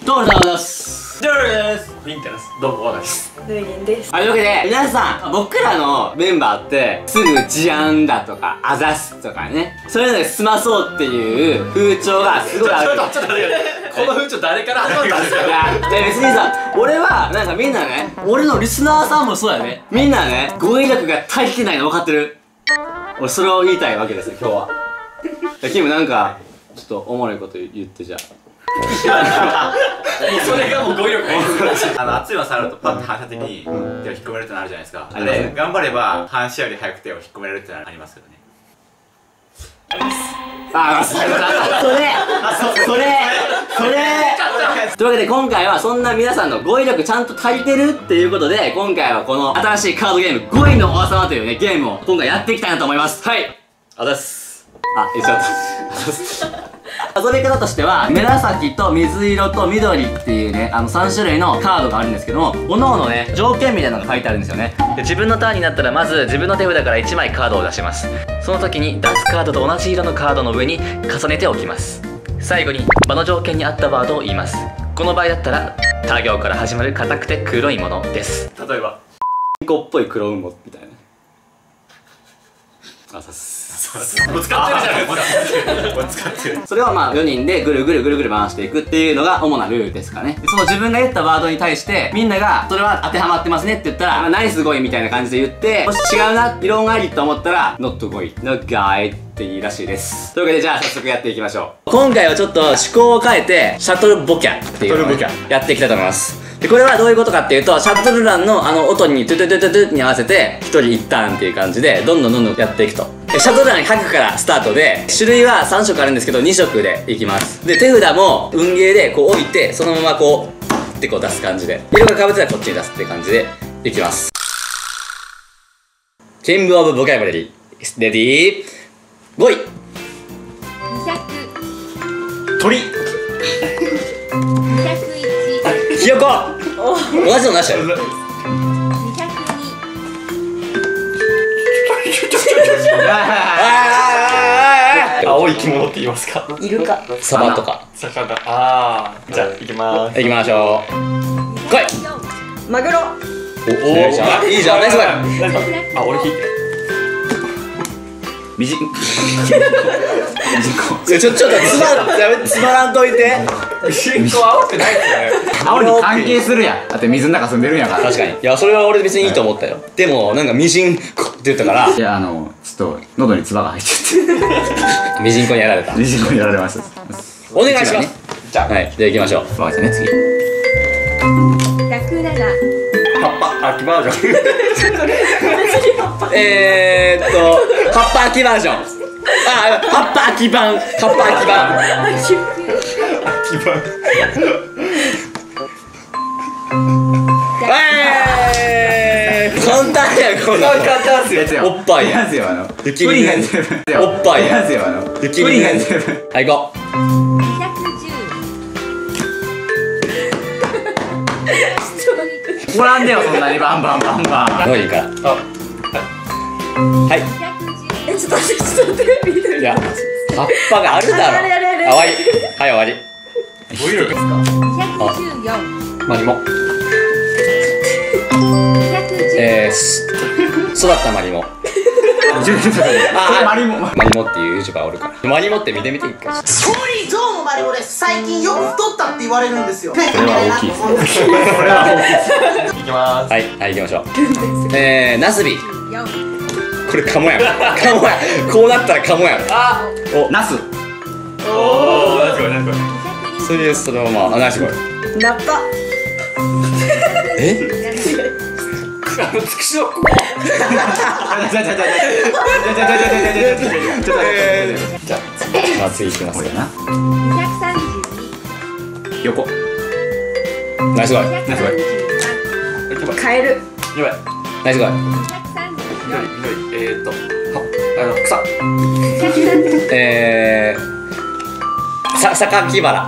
どうもです。 ジョルです。ビンタです。どうも、ワナです。 ルイリンです。 というわけで、皆さん、僕らのメンバーって、すぐ事案だとか、あざすとかね、そういうので済まそうっていう風潮がすごいある。 ちょっと待って、この風潮誰から始まったんですか？ いや、別にさ、俺は、なんかみんなね、俺のリスナーさんもそうやね。みんなね、語彙力が足りてないの分かってる。俺、それを言いたいわけですよ、今日は。キムなんか、ちょっとおもろいこと言ってじゃあ。 それがもう語彙力がいいです。 熱いの触るとパッと反射的に手を引っ込めるってなるじゃないですか。 あれ頑張れば反射より早く手を引っ込めれるってのありますよね。 あ、それというわけで今回はそんな皆さんの語彙力ちゃんと足りてるっていうことで、今回はこの新しいカードゲーム、語彙の王様というね、ゲームを今回やっていきたいなと思います。はい。 あざっす。 あ、言っちゃった。遊び方としては、紫と水色と緑っていうね、3種類のカードがあるんですけども、各々ね、条件みたいなのが書いてあるんですよね。で、自分のターンになったら、まず自分の手札から1枚カードを出します。その時に出すカードと同じ色のカードの上に重ねておきます。最後に、場の条件に合ったワードを言います。この場合だったら、他行から始まる硬くて黒いものです。 例えば、 ピンコっぽい黒雲母みたいな。あ、さす。 使ってるじゃないですか。使ってる。 それをまあ4人でぐるぐるぐるぐる回していくっていうのが主なルールですかね。その自分が言ったワードに対してみんながそれは当てはまってますねって言ったら、ナイス語彙みたいな感じで言って、もし違うな、異論ありと思ったら not 語彙 not guy っていいらしいです。というわけでじゃあ早速やっていきましょう。今回はちょっと趣向を変えてシャトルボキャっていうのをやっていきたいと思います。で、これはどういうことかっていうと、シャトルランの音にトゥトゥトゥトゥトゥに合わせて1人1ターンっていう感じでどんどんやっていくと。シャトルラン100からスタートで、種類は3色あるんですけど2色でいきます。で、手札も運ゲーでこう置いて、そのままこうってこう出す感じで、色が被ってたらこっちに出すって感じでいきます。キングオブボキャブラリーレディー5位 200 鳥。 201 ひよこ同じの出したよ。 青い着物って言いますか？ イルカサバとか魚。ああ。じゃあ行きまーす。 いきましょう。来い。 マグロお、いいじゃん、いいじゃん、ナイスボーイ。 あ、俺引いて。 みじん。ちょっとつまらんといて。 進行青くないですよね。 青に関係するやん。だって水の中住んでるんやから。 確かに。いや、それは俺別にいいと思ったよ。でも、なんかみじんこって言ったから。 いや、ちょっと喉に唾が入っちゃって。 みじんこにやられた。 ミジンコにやられました。 お願いします。 じゃあ、 はい、じゃあ行きましょう。 わかったね、次。 107 葉っぱ秋バージョン。 葉っぱ秋バージョン。あ、葉っぱ秋版。葉っぱ秋版。簡単やん、こんなの。 簡単っすよ。 おっぱいやん。 なんすよ、 ププリンが全部。 おっぱいやん。 なんすよ、 ププリンが全部。 はい、行こ 210 怒らんでよ、そんなにバンバンバンバン。 う。もういいから。 あ、 はい。 ちょっと待って緑いや、葉っぱがあるだろ。 あれ終わり。はい、終わり。 語彙力ですか？ 214 マリモ。育ったマリモ。 マリモ。 マリモっていう YouTuber おるから。マリモって見てみていいか。 ソリゾウのマリモです。最近よく太ったって言われるんですよ。これは大きいですね。 これは大きい。いきまーす。 はい、はい、行きましょう。ナスビ。 4 これカモやん。カモやん。こうなったらカモやん。 あ、 ナス。 おお、ナイスゴー、ナイスゴー。 それでそのまま、ナイスゴール。 ナッパえ？ つくしの子。 じゃあ次いきます。 これな。 232 横。 ナイスゴール。ナイスゴール。 カエルやばい。 ナイスゴール。 緑。草。 榊原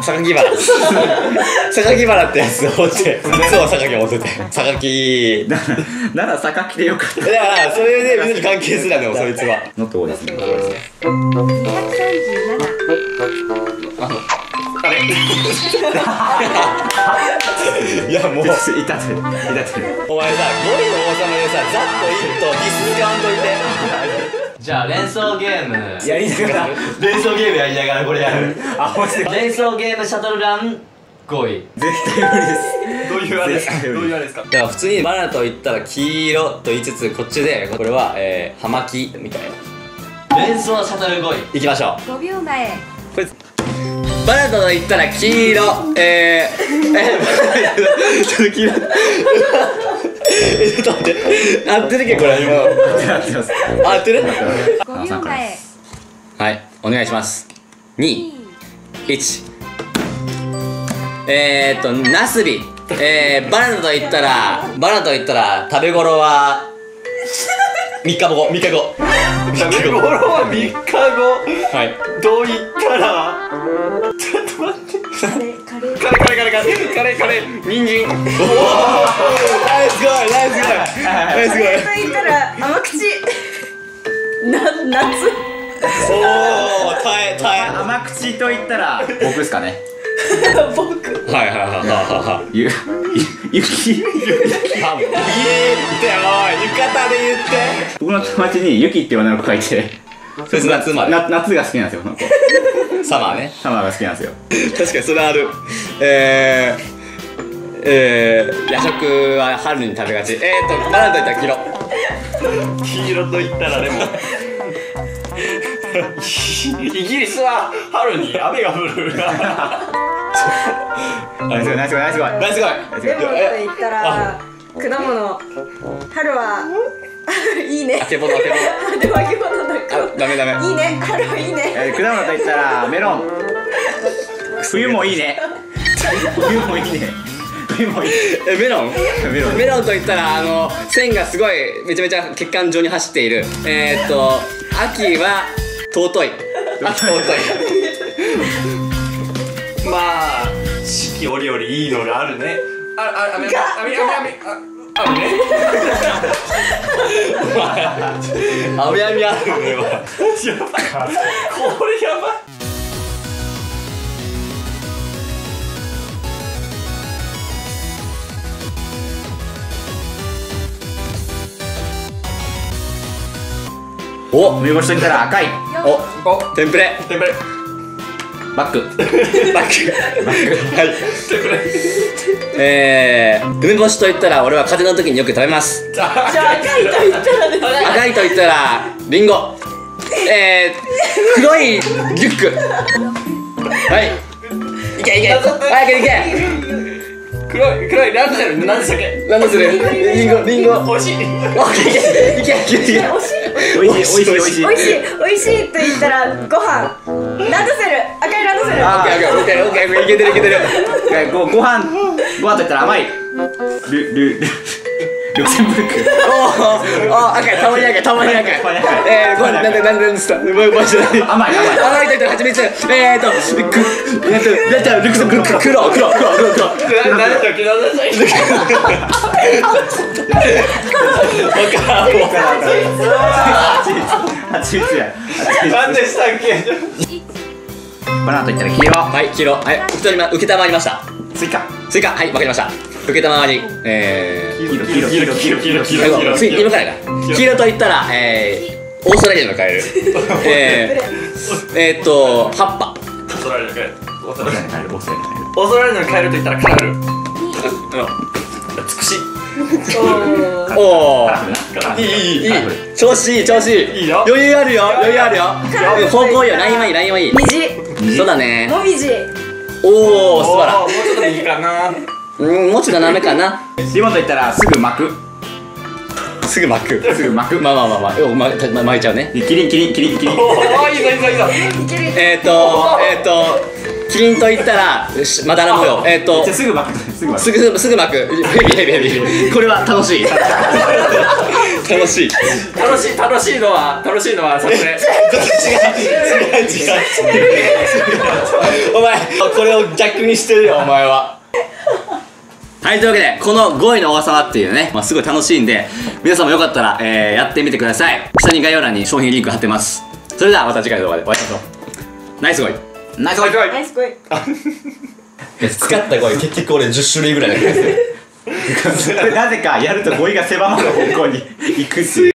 ってやつを持ってそう榊持ってて榊なら榊でよかった。 だからそれで別に関係するのよそいつは。 のとこですね。 237 いやもういたってるいたってる。 お前さ、5位の王様でさ、ざっと1とディス使わんといて。じゃあ連想ゲームやりながら連想ゲームやりながらこれやる。 あ、マジで連想ゲームシャトルラン5位。 絶対無理です。 どういうあれですか？どういうあれですか？ だから普通にバナナと言ったら黄色と言いつつ、こっちでこれは葉巻みたいな。連想シャトル5位いきましょう。 5秒前。 これバナナと言ったら黄色ちょっと黄色ちょっと待って合ってるっけこれ今合ってます。 合ってる 5秒前。 はいお願いします。2、1ナスビバナナと言ったら食べ頃は3日後食べ頃は3日後。 はいどう言ったらちょっと待って。カレー人参。 ナイスゴーイナイスゴーイナイスゴーイと言ったら甘口。夏。 おお耐え甘口と言ったら僕ですかね。 僕。 はいはいはいはいはい雪。 言ってよおい浴衣で言って僕の友達に雪って女の子がいて、 そいつ夏まで夏が好きなんですよ。この子サマーねサマーが好きなんですよ。 確かにそれある夜食は春に食べがちバナナと言ったら黄色黄色と言ったらレモン。イギリスは春に雨が降る。 ナイスゴイナイスゴイナイスゴイナイスゴイレモンと言ったら果物。春はいいね。 あけぼのあけぼのでもあけぼのだから。 ダメダメいいね。春はいいね。 果物と言ったらメロン。冬もいいね。冬もいいね。冬もいいね。 メロンメロン。 メロンと言ったら線がすごいめちゃめちゃ血管状に走っている秋は尊いまあ四季折々いいのがあるね。あるね。 あみあみあるねやばい。これやばい。 お梅干しと言ったら赤い。 おテンプレバッグ。 はい梅干しと言ったら俺は風邪の時によく食べます。 じゃあ赤いと言ったらですね。 赤いと言ったらリンゴ黒いリュックはいいけいけ早くいけ黒いランドセル何でしたっけ？ 何するリンゴ美味しい。 いけおいしいおいしいおいしい。 美味しいと言ったらご飯。ランドセル。赤いランドセル。 オッケーいけてるご飯と言ったら甘い。ルクセンブルク。 お赤いたまに赤いごめんなんでですか甘いと言ったら蜂蜜ルクセンブルク黒何だっけ？ 蜂蜜や。 何でしたっけ？ バナナと言ったら黄色。 はい黄色はい受けたまわりました。 スイカ。 はいわかりました。受けたまわり次今から黄色と言ったらオーストラリアのカエル葉っぱオーストラリアのカエル。 オーストラリアのカエル。 オーストラリアのカエルと言ったらカラフル。美しい。 おーいい調子いいいいよ。 余裕あるよ方向いいよラインはいい虹。 そうだねもみじ。 おお素晴らもうちょっといいかな。 もうちょっとダメかなリボンと言ったらすぐ巻く。 すぐ巻くまあ巻いちゃうねキリン。 おーいいぞ。 いける。 キリンと言ったらまだら模様すぐ巻く。 すぐ巻くヘビこれは楽しい楽しいのはそれ違うお前これを逆にしてるよお前は。はいというわけでこの5位の王様っていうねすごい楽しいんで皆さんもよかったらやってみてください。下に概要欄に商品リンク貼ってます。それではまた次回の動画でお会いしましょう。ナイス5位。 ナイスゴイナイスこい。 使った語彙結局俺10種類ぐらいだけどなぜかやると語彙が狭まる方向に行くっていう